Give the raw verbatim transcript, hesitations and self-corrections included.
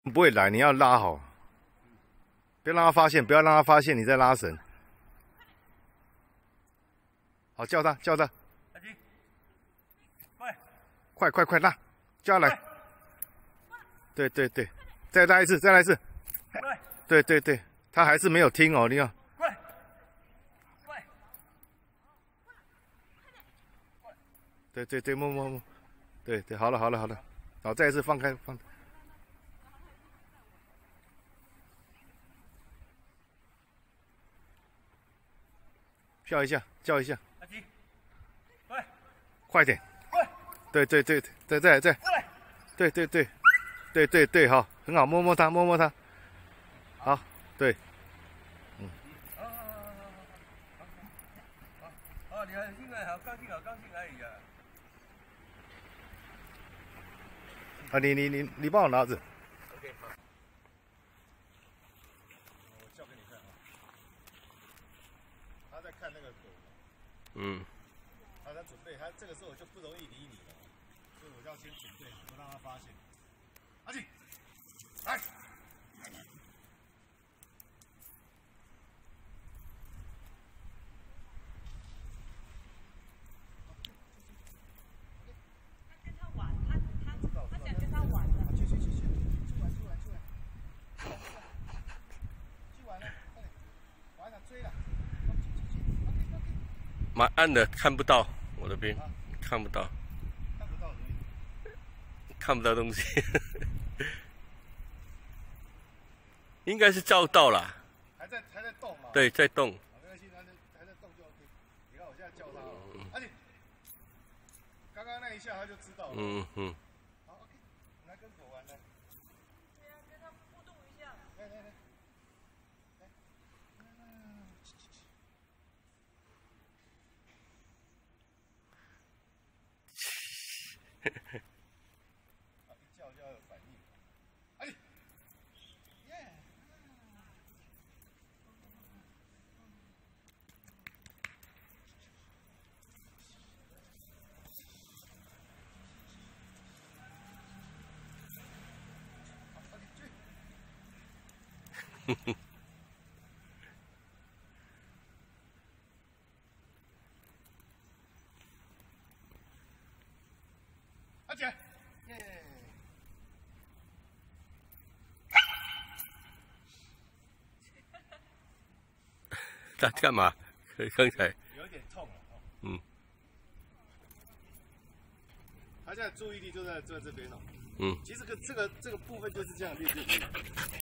不会来，你要拉好，不要让他发现，不要让他发现你在拉绳。好，叫他，叫他，快，快快快拉，叫他来。对对对，再拉一次，再来一次。对对对，他还是没有听哦，你看。快，快，对对对，摸摸摸，对对，好了好了好了，好，再一次放开放。 叫一下，叫一下，阿基，快，快点，快，对对对，再再再，对对对，对对对，好，很好，摸摸它，摸摸它，好，对，嗯，好，好，好，好，好，好，你很兴奋，好高兴，好高兴，哎呀，啊，你你你你帮我拿着 ，OK， 好，我叫给你看啊。 他在看那个狗，嗯，他在准备，他这个时候就不容易理你了，所以我就要先准备，不让他发现。阿进，来， 他跟他玩，他他他想跟他玩的。 去去去去，去玩去玩去玩，去玩了，快点，玩了追了。 蛮暗的，看不到我这边，啊、看不到， 看不到而已， 看不到东西，应该是照到了， 还在还在动嘛？ 对，在动。 没关系，还在还在动就 OK。你看我现在叫他，嗯、而且刚刚那一下他就知道了。 嗯嗯。 好 ，OK， 你来跟狗玩来。 对啊，跟他互动一下。 来来来。 一叫就要有反应。哎，耶！ 哼哼。 阿姐，耶！ 他干嘛？刚才有点痛了哦。 嗯。 他现在注意力就在在这边哦。 嗯。 其实个这个这个部分就是这样练练。